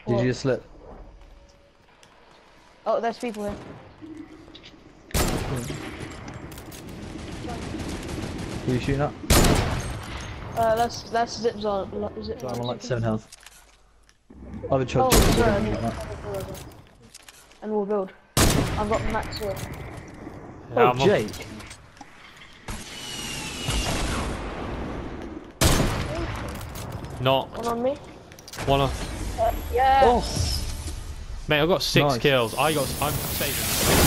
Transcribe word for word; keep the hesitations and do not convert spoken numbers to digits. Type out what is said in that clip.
Did What? you just slip? Oh, there's people here. Who are you shooting at? Uh, that's that's zip zone. Zip I'm zone. on like seven health. I have a Oh, chug jug, sorry. I I don't need need that. and we'll build. I've got max here. Yeah, Oh, I'm on- Jake. Not One on me. one of. Uh, yeah. Oh, Mate, I've got six Nice. kills. I got. I'm saving.